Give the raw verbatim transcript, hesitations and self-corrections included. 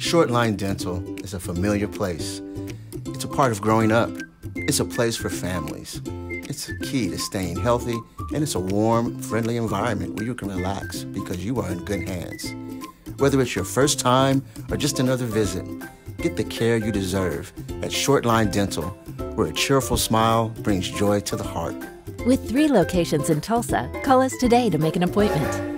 Shortline Dental is a familiar place. It's a part of growing up. It's a place for families. It's key to staying healthy, and it's a warm, friendly environment where you can relax because you are in good hands. Whether it's your first time or just another visit, get the care you deserve at Shortline Dental, where a cheerful smile brings joy to the heart. With three locations in Tulsa, call us today to make an appointment.